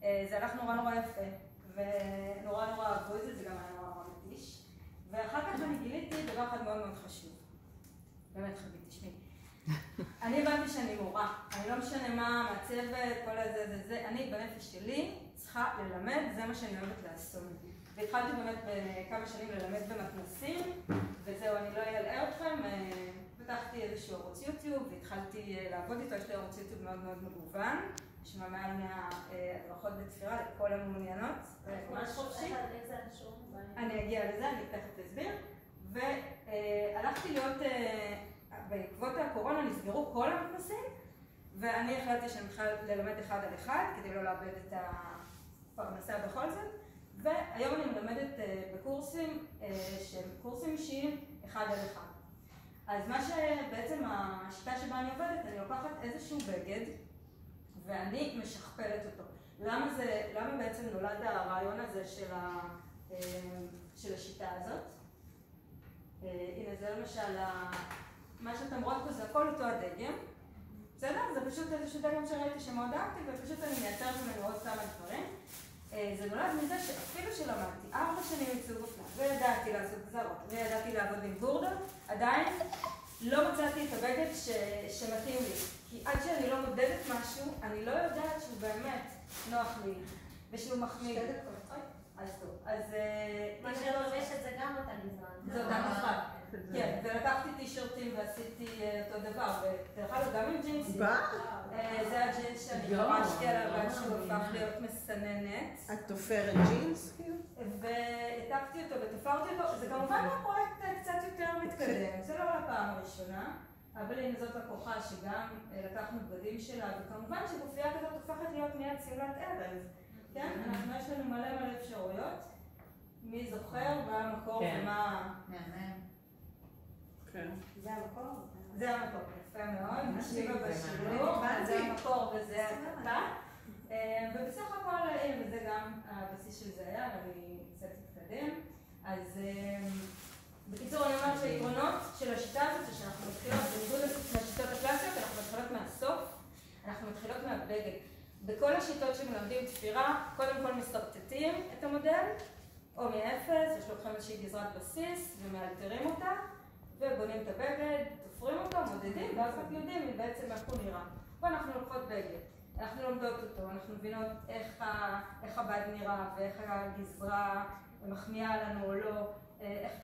זה הלך נורא יפה, ונורא אהבו את זה, זה גם היה נורא מתיש. ואחר כך אני גיליתי דבר אחד מאוד חשוב. באמת חביב, תשמעי. אני הבנתי שאני מורה, אני לא משנה מה, מהצוות, כל זה, אני בנפש שלי צריכה ללמד, זה מה שאני אוהבת לעשות. והתחלתי באמת בכמה שנים ללמד במתנסים, וזהו, אני לא אלאה אתכם, פתחתי איזשהו ערוץ יוטיוב, והתחלתי לעבוד איתו, יש לי ערוץ יוטיוב מאוד מגוון, יש מעל מהדרכות בתפירה לכל המעוניינות, ממש חופשי. אני אגיע לזה, אני תכף אסביר. והלכתי להיות, בעקבות הקורונה נסגרו כל המתנסים, ואני החלטתי שאני מתחילה ללמד אחד על אחד, כדי לא לאבד את הפרנסה בכל זאת. והיום אני מלמדת בקורסים שהם קורסים אישיים אחד על אחד. אז מה שבעצם השיטה שבה אני עובדת, אני לוקחת איזשהו בגד ואני משכפלת אותו. למה בעצם נולד הרעיון הזה של השיטה הזאת? הנה זה למשל, מה שאתם רואות פה זה הכל אותו הדגם. בסדר? זה פשוט איזשהו דגם שראיתי שמאוד אהבתי, ופשוט אני מייצרת ממנו עוד כמה דברים. זה נולד מזה שאפילו שלמדתי 4 שנים עיצוב אופנה, וידעתי לעשות גזרות, וידעתי לעבוד עם בורדות, עדיין לא מצאתי את הבגד שמתאים לי. כי עד שאני לא מודדת משהו, אני לא יודעת שהוא באמת נוח לי, ושהוא מחמיא. 2 דקות. אז טוב. אז מה שלובשת זה גם אותה גזרה. זה אותה גזרה. כן, ולקחתי טישרטים ועשיתי אותו דבר, ודרך אגב גם עם ג'ינסים. זה הג'ינס שאני חרשתי עליו עד שהוא הפך להיות מסננת. את תופרת ג'ינס? והעתקתי אותו ותפרתי אותו. זה כמובן הפרויקט קצת יותר מתקדם, זה לא הפעם הראשונה, אבל הנה זאת לקוחה שגם לקחנו בגדים שלה, וכמובן שגופייה כזאת הופכת להיות מיד ציולת ערב. כן? יש לנו מלא אפשרויות. מי זוכר מה המקור ומה... כן. זה המקור? זה המקור, יפה מאוד. נשיבה בשיעור, זה המקור וזה הקטע. ובסך הכל, וזה גם הבסיס של זה היה, אבל אני קצת אתקדם. אז בקיצור אני אומרת שהיתרונות של השיטה הזאת זה שאנחנו מתחילות, בניגוד לשיטות הקלאסיות, אנחנו מתחילות מהסוף, אנחנו מתחילות מהבגד. בכל השיטות שמלמדים תפירה, קודם כל מסרטטים את המודל, או מאפס, יש לוקחים איזושהי גזרת בסיס ומאלתרים אותה, ובונים את הבגד, תופרים אותו, מודדים, ואז אנחנו יודעים בעצם איך הוא נראה. פה אנחנו לוקחות בגד, אנחנו לומדות אותו, אנחנו מבינות איך הבד נראה ואיך הגזרה מחמיאה לנו או לא, איך